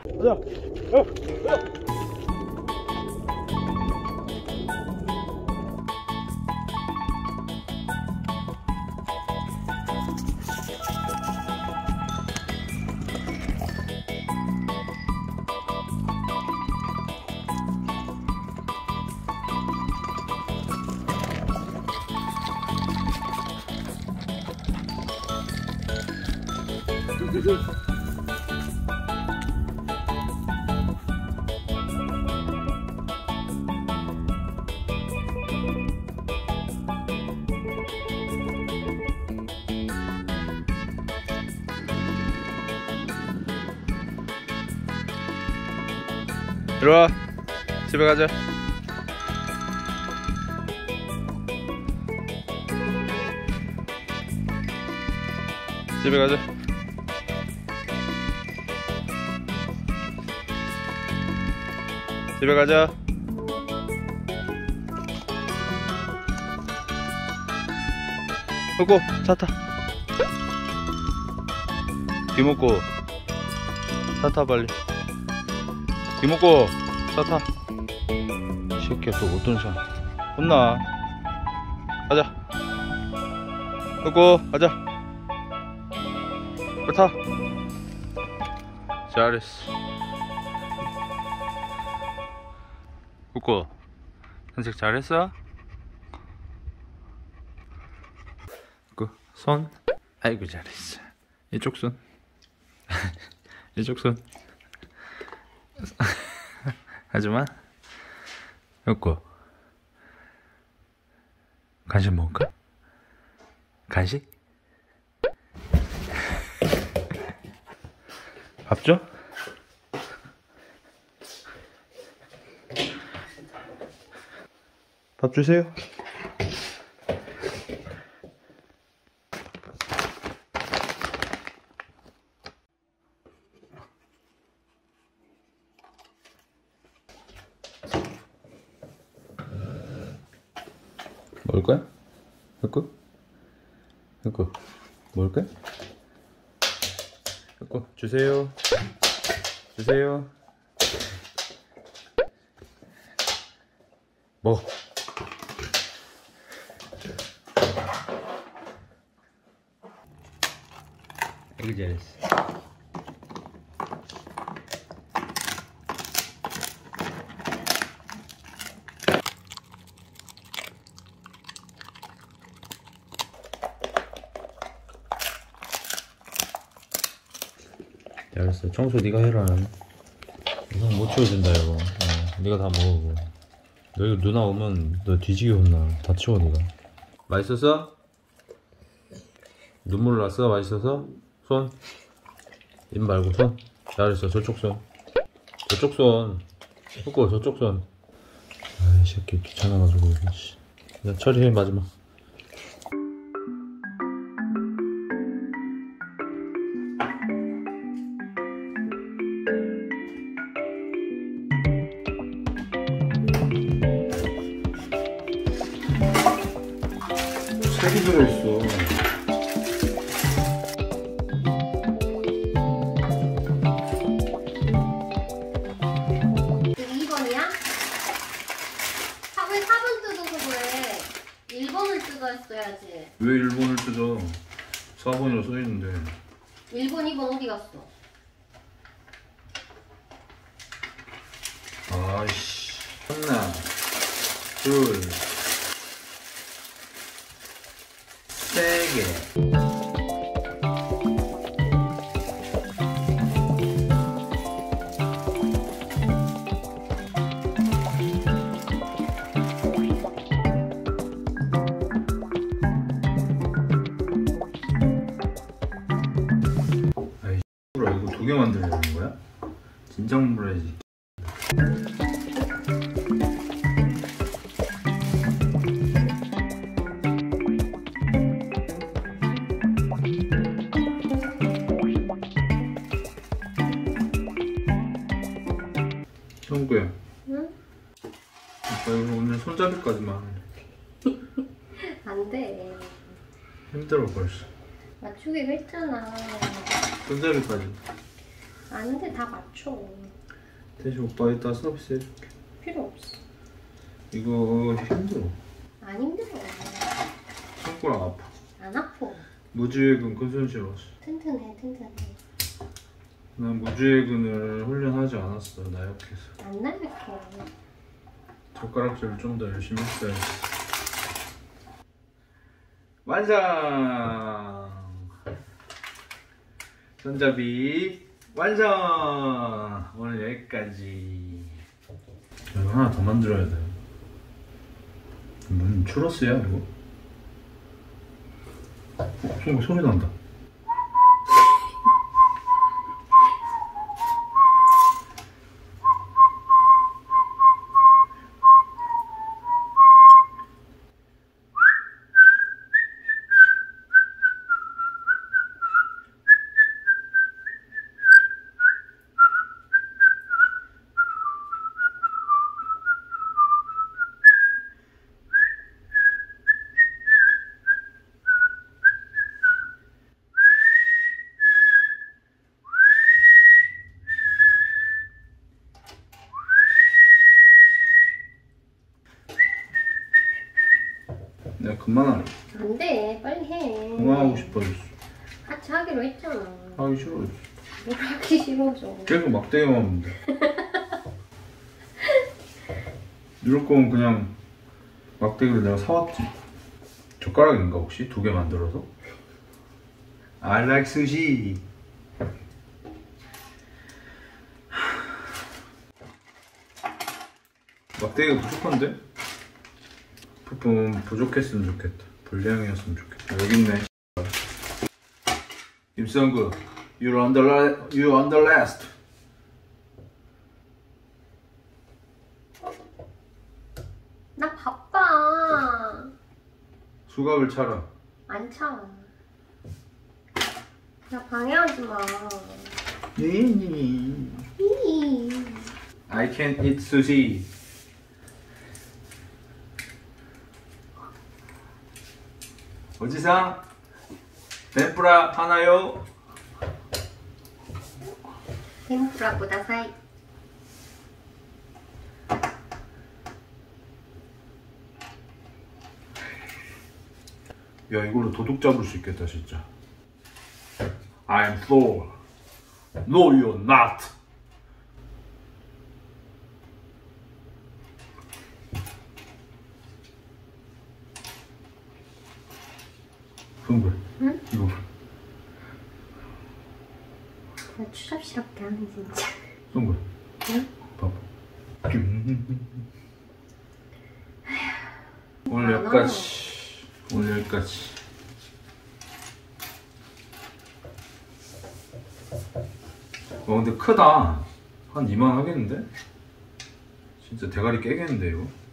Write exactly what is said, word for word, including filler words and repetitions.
가자. 어, 어. 이리와. 집에 가자. 집에 가자. 집에 가자. 먹고 차 타. 귀 먹고 차 타 빨리. 귀 먹고 차 타. 이 새끼야 또 어떤 사람 혼나. 가자. 먹고 가자. 빨리 타. 잘했어. 먹고 산책 잘했어? 그 손. 아이고 잘했어. 이쪽 손. 이쪽 손. 하지마. 먹고 간식 먹을까? 간식? 밥 줘? 밥 주세요. 먹을 거야? 먹고? 먹고? 먹을 거야? 먹고 주세요. 주세요. 먹어. 아이고 잘했어. 잘했어. 청소 네가 해라. 이건 못 치워준다 이거. 어, 네가 다 먹어. 너 이거 누나 오면 너 뒤지게 혼나. 다 치워 네가. 맛있었어? 눈물 났어? 맛있어서? 손? 입 말고 손? 잘했어. 저쪽 손. 저쪽 손. 먹고 저쪽 손. 아이 새끼 귀찮아가지고 이거. 야 처리해 마지막. 색이 들어있어. 이 번이야? 왜 사 번 뜯어서 그래? 일 번을 뜯어 했어야지. 왜 일 번을 뜯어? 사 번이라고 써있는데. 일 번, 이 번 어디 갔어? 아이씨. 하나, 둘, 세 개. 아이 이거 두 개 만들려는 거야? 진작 물어야지. 정구야. 응? 오빠 이거 오늘 손잡이까지만. 안 돼. 힘들어 벌써. 맞추기로 했잖아. 손잡이까지. 아닌데 다 맞춰. 대신 오빠 이따 서비스 해줄게. 필요 없어. 이거 힘들어. 안 힘들어. 손가락 아파. 안 아파. 무지외근 근손실 왔어. 튼튼해 튼튼해. 난 무지외근을 훈련하지 않았어. 나약해서. 안 나약해. 젓가락질을 좀 더 열심히 했어야지. 완성! 손잡이 완성! 오늘 여기까지. 이거 하나 더 만들어야 돼. 무슨 추러스야 이거? 어, 소리, 소리 난다. 내가 그만할래. 안돼 빨리 해. 그만하고 싶어졌어. 같이 하기로 했잖아. 하기 싫어졌어. 뭘 하기 싫어져. 계속 막대기만 하면 돼. 이럴 거면 그냥 막대기를 내가 사왔지. 젓가락인가 혹시? 두 개 만들어서? I like sushi. 막대기가 부족한데? 부품 부족했으면 좋겠다. 불량이었으면 좋겠다. 여기 있네. 임성구, you're on the la- you're on the last. 나 바빠. 수갑을 차라. 안 차. 나 방해하지 마. 이. I can't eat sushi. 오지상, 덴뿌라 하나요? 天ぷらください. 야, 이걸로 도둑 잡을 수 있겠다 진짜. I'm Thor. No, you're not. 성글. 응? 이거. 나 추잡스럽게 하네 진짜. 성글. 응? 봐봐. 오늘 여기까지. 오늘 여기까지. 와 근데 크다. 한 이만 하겠는데? 진짜 대가리 깨겠는데 이거?